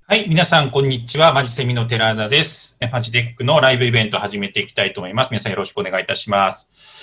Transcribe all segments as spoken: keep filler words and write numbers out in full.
はい、皆さん、こんにちは。マジセミの寺田です。マジテックのライブイベントを始めていきたいと思います。皆さんよろしくお願いいたします。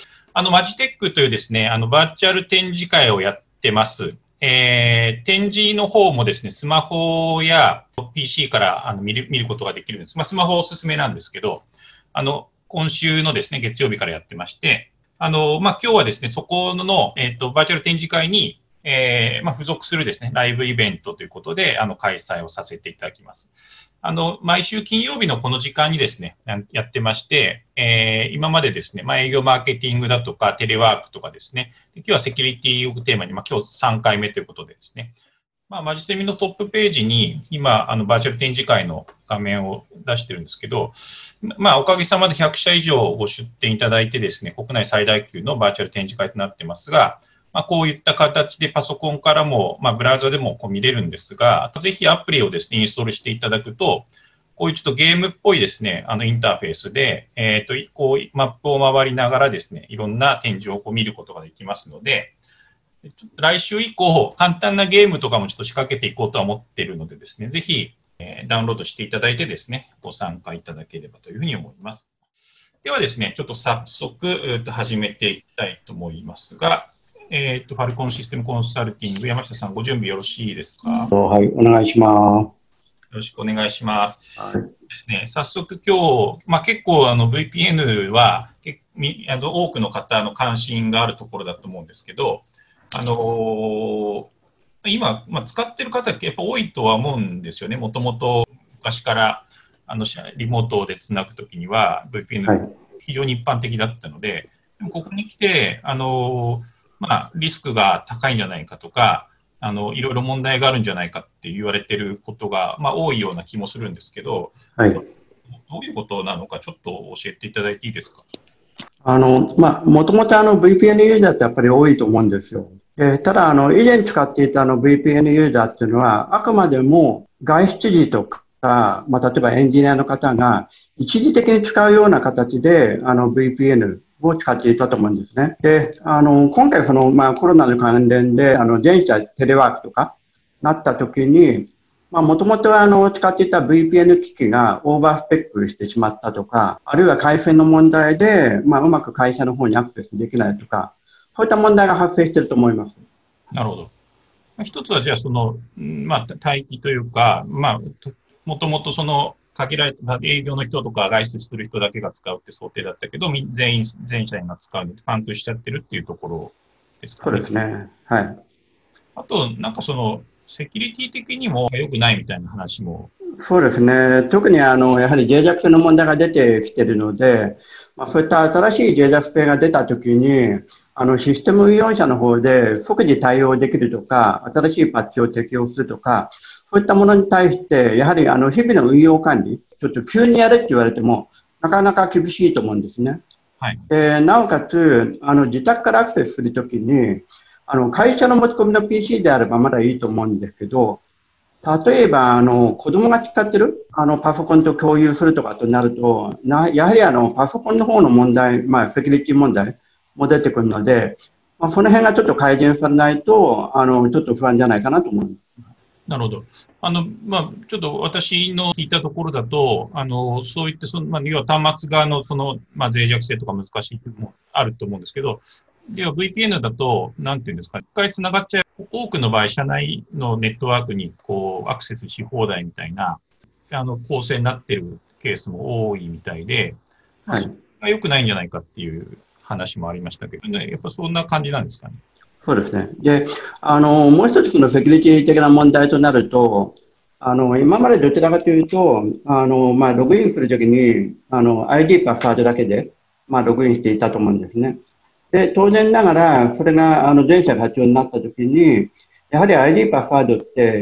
あの、マジテックというですね、あの、バーチャル展示会をやってます。えー、展示の方もですね、スマホや ピーシー からあの見る見ることができるんです。まあ、スマホおすすめなんですけど、あの、今週のですね、月曜日からやってまして、あの、まあ、今日はですね、そこの、えっと、バーチャル展示会に、えーまあ、付属するですね、ライブイベントということで、あの、開催をさせていただきます。あの、毎週金曜日のこの時間にですね、やってまして、えー今までですね、まあ、営業マーケティングだとか、テレワークとかですね、今日はセキュリティをテーマに、まあ、今日さんかいめということでですね、まあ、マジセミのトップページに、今、あの、バーチャル展示会の画面を出してるんですけど、まあ、おかげさまでひゃくしゃ以上ご出展いただいてですね、国内最大級のバーチャル展示会となってますが、まあ、こういった形でパソコンからも、まあ、ブラウザでもこう見れるんですが、ぜひアプリをですね、インストールしていただくと、こういうちょっとゲームっぽいですね、あのインターフェースで、えっと、こう、マップを回りながらですね、いろんな展示をこう見ることができますので、来週以降、簡単なゲームとかもちょっと仕掛けていこうとは思っているのでですね、ぜひ、えーダウンロードしていただいてですね、ご参加いただければというふうに思います。ではですね、ちょっと早速、えーと始めていきたいと思いますが、えっと、ファルコンシステムコンサルティング、山下さん、ご準備よろしいですか？よはい、お願いしまろしくお願いします。 す。はい。 ですね、早速今日、まあ、結構あの ブイピーエヌ はけみあの多くの方の関心があるところだと思うんですけど、あのー今、まあ、使ってる方やっぱ多いとは思うんですよね。もともと昔からあのリモートでつなぐときには ブイピーエヌはい。 非常に一般的だったので、でもここに来て、あのまあ、リスクが高いんじゃないかとか、あのいろいろ問題があるんじゃないかって言われてることが、まあ、多いような気もするんですけど、 はい。 どういうことなのか、ちょっと教えていただいていいですか？ あの、まあ、もともとあの ブイピーエヌ ユーザーってやっぱり多いと思うんですよ。で、ただ、あの、以前使っていたあの ブイピーエヌ ユーザーっていうのは、あくまでも外出時とか、まあ、例えばエンジニアの方が一時的に使うような形で、あの ブイピーエヌ を使っていたと思うんですね。で、あの、今回その、まあ、コロナの関連で、あの、全社テレワークとかなった時に、まあ、もともとあの使っていた ブイピーエヌ 機器がオーバースペックしてしまったとか、あるいは回線の問題で、まあ、うまく会社の方にアクセスできないとか、そういった問題が発生していると思います。 なるほど。一つはじゃあその、んまあ、待機というか、まあ、ともともとその限られた営業の人とか外出する人だけが使うって想定だったけど、み全員、全社員が使うのでパンクしちゃってるっていうところですかそうね。 ですね。はい。 あと、なんかその、セキュリティ的にも良くないみたいな話も。 そうですね。特にあの、やはり脆弱性の問題が出てきているので、まあ、そういった新しい脆弱性が出たときに、あの、システム運用者の方で即時対応できるとか、新しいパッチを適用するとか、そういったものに対して、やはりあの、日々の運用管理、ちょっと急にやれって言われても、なかなか厳しいと思うんですね。 はい。 で、なおかつ、あの、自宅からアクセスするときに、あの、会社の持ち込みの ピーシー であればまだいいと思うんですけど、例えば、あの、子供が使ってる、あの、パソコンと共有するとかとなると、な、やはりあの、パソコンの方の問題、まあ、セキュリティ問題も出てくるので、まあ、その辺がちょっと改善されないと、あの、ちょっと不安じゃないかなと思います。 なるほど。あの、まあ、ちょっと私の聞いたところだと、あの、そういった、その、まあ、要は端末側の、その、まあ、脆弱性とか難しいっていうのもあると思うんですけど、では ブイピーエヌ だと、なんていうんですか、一回繋がっちゃう、多くの場合、社内のネットワークに、こう、アクセスし放題みたいな、あの、構成になってるケースも多いみたいで、まあ、それはい。 が良くないんじゃないかっていう話もありましたけどね、やっぱそんな感じなんですかね。 そうですね。で、あの、もう一つのセキュリティ的な問題となると、あの、今までどちらかというと、あの、まあ、ログインするときに、あの、アイディー パスワードだけで、まあ、ログインしていたと思うんですね。で、当然ながら、それが、あの、全社が必要になったときに、やはり アイディー パスワードって、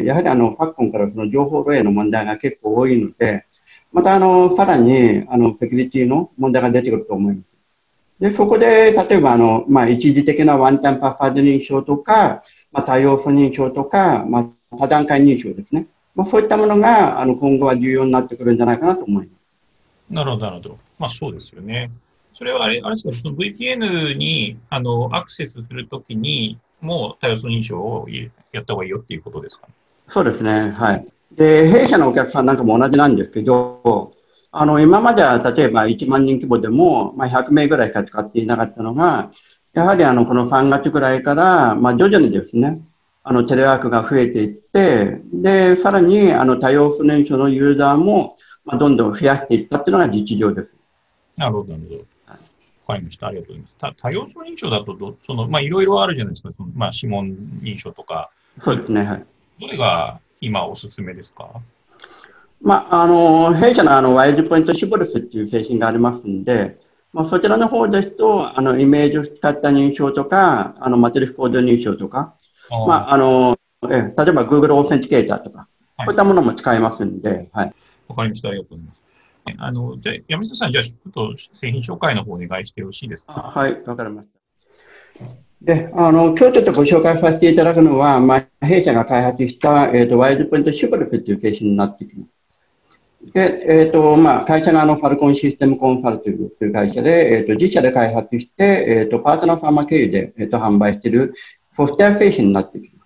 やはりあの、昨今からその情報漏洩の問題が結構多いので、また、あの、さらに、あの、セキュリティの問題が出てくると思います。で、そこで、例えば、あの、まあ、一時的なワンタイムパスワード認証とか、まあ、多要素認証とか、まあ、多段階認証ですね。まあ、そういったものが、あの、今後は重要になってくるんじゃないかなと思います。 なるほど、なるほど。まあそうですよね。それはあれ、あれですか、その ブイピーエヌ にあのアクセスするときにもう多要素認証をやった方がいいよっていうことですかね。 そうですね。はい。 で、弊社のお客さんなんかも同じなんですけど、あの、今までは例えばいちまんにん規模でも、まあ、ひゃくめいぐらいしか使っていなかったのが、やはりあの、このさんがつぐらいから、まあ、徐々にですね、あの、テレワークが増えていって、で、さらに、あの、多様不燃症のユーザーも、まあ、どんどん増やしていったっていうのが実情です。 なるほど、なるほど。わかりました。ありがとうございます。た多要素認証だとど、その、まあ、いろいろあるじゃないですか。そのまあ、指紋認証とか。 そうですね、はい。 どれが今おすすめですか？ まあ、あの、弊社のあの、ワイズポイントシボルスっていう製品がありますんで、まあ、そちらの方ですと、あの、イメージを使った認証とか、あの、マトリックコード認証とか、 あまあ、あの、え例えば Google オーセンティケーターとか、 はい、 こういったものも使えますんで、はい。 わかりました。ありがとうございます。あの、じゃあ、山下さん、じゃあ、ちょっと製品紹介の方お願いしてよろしいですか？ はい、わかりました。で、あの、今日ちょっとご紹介させていただくのは、まあ、弊社が開発した、えっ、ー、と、ワイズポイントシボルスっていう製品になってきます。で、えっ、ー、と、まあ、会社があの、ファルコンシステムコンサルという会社で、えっ、ー、と、自社で開発して、えっ、と、パートナーファーマ経由で、えっ、と、販売しているソフトウェア製品になってきます。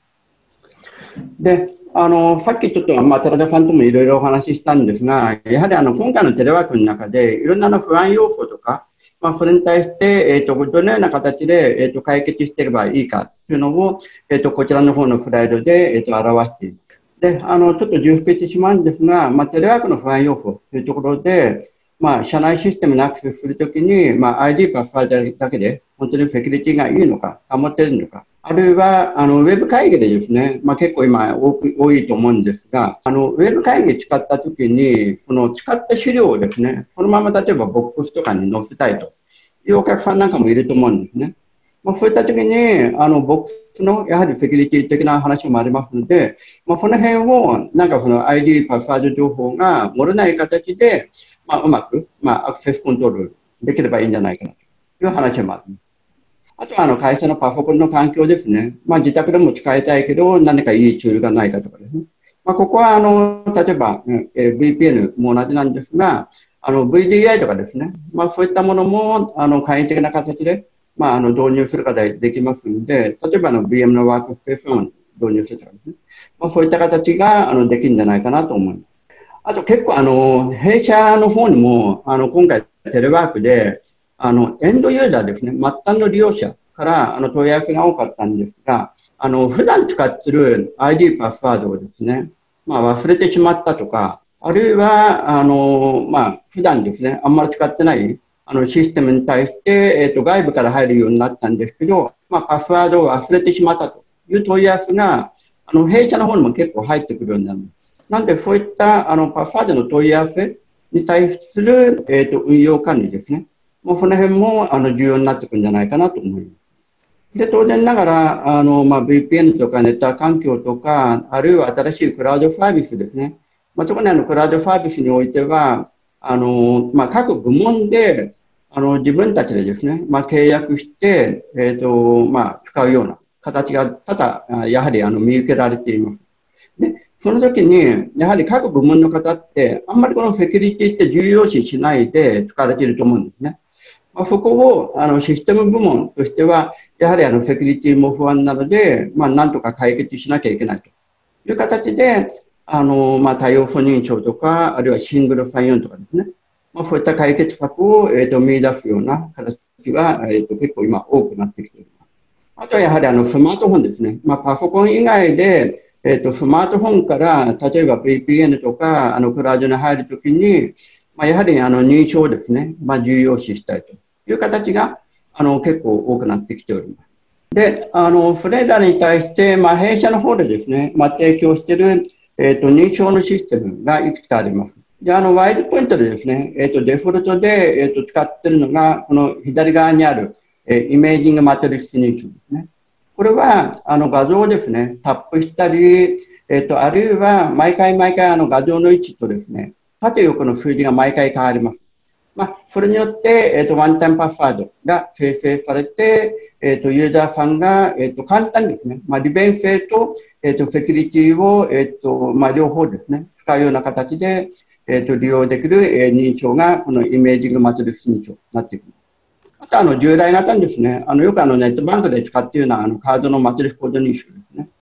で、あの、さっきちょっと、まあ、寺田さんともいろいろお話ししたんですが、やはりあの、今回のテレワークの中で、いろんなの不安要素とか、まあ、それに対して、えっ、ー、と、どのような形で、えっ、ー、と、解決していればいいかというのを、えっ、ー、と、こちらの方のスライドで、えっ、と、表している。で、あの、ちょっと重複してしまうんですが、まあ、テレワークの不安要素というところで、まあ、社内システムにアクセスするときに、まあ、アイディー パスワードだけで、本当にセキュリティがいいのか、保てるのか、あるいは、あの、ウェブ会議でですね、まあ、結構今多く、多いと思うんですが、あの、ウェブ会議使ったときに、その使った資料をですね、そのまま例えばボックスとかに載せたいというお客さんなんかもいると思うんですね。まあ、そういったときに、あの、ボックスの、やはりセキュリティ的な話もありますので、まあ、その辺を、なんかその アイディー、パスワード情報が漏れない形で、まあ、うまく、まあ、アクセスコントロールできればいいんじゃないかなという話もあります。あとは、あの、会社のパソコンの環境ですね。まあ、自宅でも使いたいけど、何かいいツールがないかとかですね。まあ、ここは、あの、例えば、えー、ブイピーエヌ も同じなんですが、あの、ブイディーアイ とかですね。まあ、そういったものも、あの、簡易的な形で、まあ、あの、導入することができますので、例えば、あの、ブイエム のワークスペースを導入するとかですね。まあ、そういった形が、あの、できるんじゃないかなと思います。あと、結構、あの、弊社の方にも、あの、今回、テレワークで、あの、エンドユーザーですね。末端の利用者から、あの、問い合わせが多かったんですが、あの、普段使っている アイディー パスワードをですね、まあ、忘れてしまったとか、あるいは、あの、まあ、普段ですね、あんまり使ってない、あの、システムに対して、えっと、外部から入るようになったんですけど、まあ、パスワードを忘れてしまったという問い合わせが、あの、弊社の方にも結構入ってくるようになります。なんで、そういった、あの、パスワードの問い合わせに対する、えっと、運用管理ですね。もうその辺も、あの、重要になってくるんじゃないかなと思います。で、当然ながら、あの、まあ、ブイピーエヌ とかネットワーク環境とか、あるいは新しいクラウドサービスですね。まあ、特にあの、クラウドサービスにおいては、あの、まあ、各部門で、あの、自分たちでですね、まあ、契約して、えっと、まあ、使うような形が多々、やはり、あの、見受けられています。で、その時に、やはり各部門の方って、あんまりこのセキュリティって重要視しないで使われていると思うんですね。まあ、そこを、あの、システム部門としては、やはりあの、セキュリティも不安なので、まあ、なんとか解決しなきゃいけないという形で、あの、まあ、多要素認証とか、あるいはシングルサインオンとかですね。まあ、そういった解決策を、えっと、見出すような形が、えっと、結構今多くなってきています。あとはやはりあの、スマートフォンですね。まあ、パソコン以外で、えっと、スマートフォンから、例えば ブイピーエヌ とか、あの、クラウドに入るときに、まあ、やはりあの、認証をですね、まあ、重要視したいという形が、あの、結構多くなってきております。で、あの、それらに対して、まあ、弊社の方でですね、まあ、提供している、えっと、認証のシステムがいくつかあります。で、あの、ワイドポイントでですね、えっと、デフォルトで、えっと、使っているのが、この左側にある、えー、イメージングマトリックス認証ですね。これは、あの、画像をですね、タップしたり、えっと、あるいは、毎回毎回、あの、画像の位置とですね、縦横の数字が毎回変わります。まあ、それによって、えっと、ワンタイムパスワードが生成されて、えっと、ユーザーさんが、えっと、簡単にですね、まあ、利便性と、えっと、セキュリティを、えっと、まあ、両方ですね、使うような形で、えっと、利用できる、えー、認証が、このイメージングマトリックス認証になっていきます。あと、あの、従来型にですね、あの、よくあの、ネットバンクで使っているような、あの、カードのマトリックスコード認証ですね。